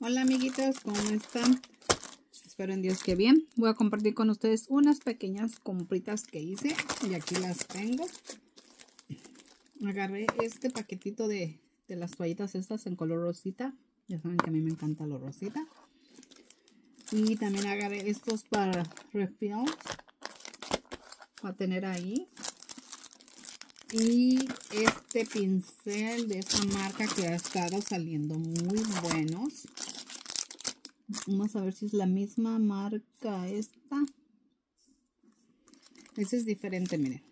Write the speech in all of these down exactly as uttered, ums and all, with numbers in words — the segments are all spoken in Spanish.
Hola amiguitas, ¿cómo están? Espero en Dios que bien. Voy a compartir con ustedes unas pequeñas compritas que hice y aquí las tengo. Agarré este paquetito de, de las toallitas estas en color rosita. Ya saben que a mí me encanta lo rosita. Y también agarré estos para refills, para tener ahí. Y este pincel de esta marca que ha estado saliendo muy buenos. Vamos a ver si es la misma marca esta. Ese es diferente, miren.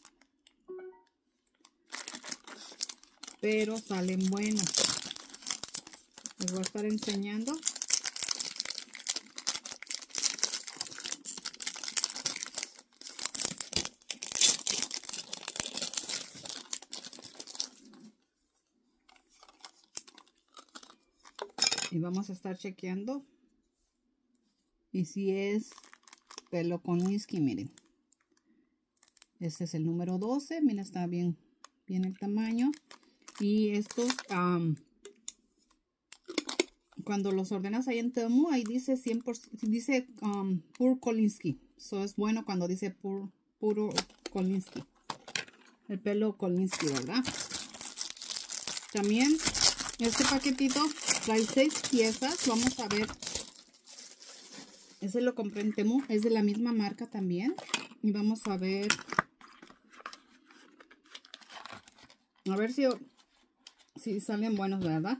Pero salen buenos. Les voy a estar enseñando. Y vamos a estar chequeando. Y si es pelo Kolinsky, miren. Este es el número doce. Miren, está bien, bien el tamaño. Y estos, um, cuando los ordenas ahí en Temu, ahí dice cien por ciento, dice um, Pure Kolinsky. Eso es bueno cuando dice puro, puro Kolinsky. El pelo Kolinsky, ¿verdad? También este paquetito trae seis piezas. Vamos a ver. Ese lo compré en Temu. Es de la misma marca también. Y vamos a ver. A ver si, si salen buenos, ¿verdad?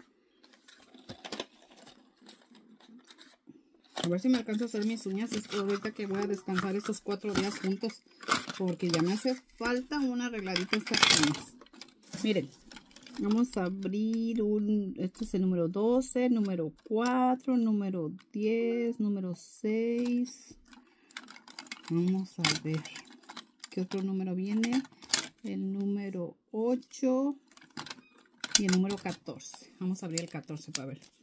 A ver si me alcanzo a hacer mis uñas. Es ahorita que voy a descansar estos cuatro días juntos. Porque ya me hace falta una arregladita estas uñas. Miren. Vamos a abrir un... Este es el número doce, número cuatro, número diez, número seis. Vamos a ver qué otro número viene. El número ocho y el número catorce. Vamos a abrir el catorce para ver.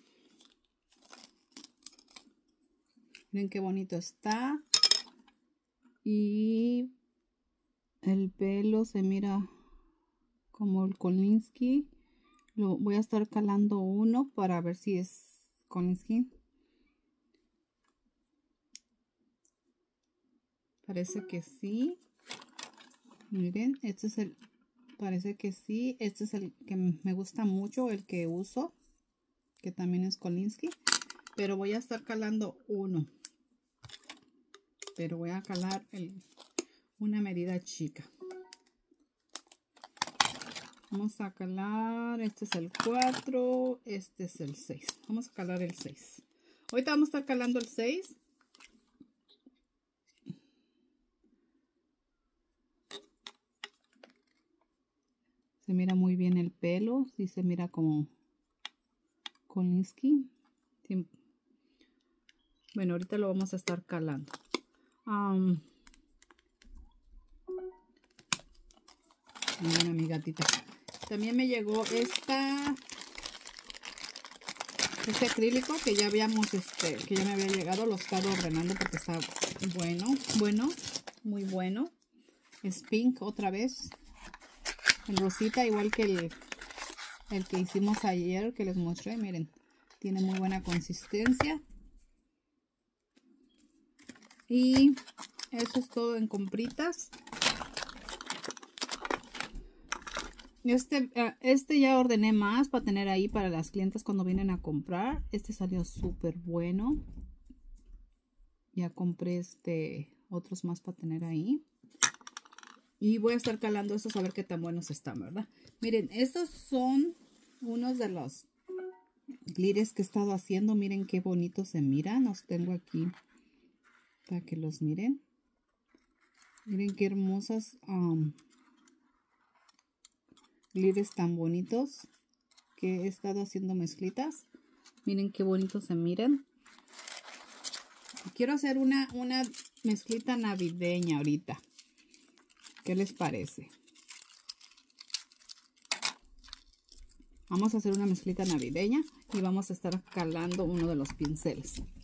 Miren qué bonito está. Y el pelo se mira como el Kolinsky. Lo voy a estar calando uno para ver si es Kolinsky. Parece que sí. Miren, este es el, parece que sí. Este es el que me gusta mucho, el que uso, que también es Kolinsky. Pero voy a estar calando uno. Pero voy a calar el, una medida chica. Vamos a calar, este es el cuatro, este es el seis. Vamos a calar el seis. Ahorita vamos a estar calando el seis. Se mira muy bien el pelo, sí se mira como Kolinsky. Sí. Bueno, ahorita lo vamos a estar calando. Um, Mira mi gatita. También me llegó esta, este acrílico que ya habíamos, este, que ya me había llegado. Lo estaba ordenando porque está bueno, bueno, muy bueno. Es pink otra vez. El rosita, igual que el, el que hicimos ayer, que les mostré. Miren, tiene muy buena consistencia. Y eso es todo en compritas. Este, este ya ordené más para tener ahí para las clientes cuando vienen a comprar. Este salió súper bueno. Ya compré este otros más para tener ahí. Y voy a estar calando estos a ver qué tan buenos están, ¿verdad? Miren, estos son unos de los glitters que he estado haciendo. Miren qué bonitos se miran. Los tengo aquí para que los miren. Miren qué hermosas um, glitters tan bonitos que he estado haciendo mezclitas. Miren qué bonitos se miran. Quiero hacer una, una mezclita navideña ahorita. ¿Qué les parece? Vamos a hacer una mezclita navideña y vamos a estar calando uno de los pinceles.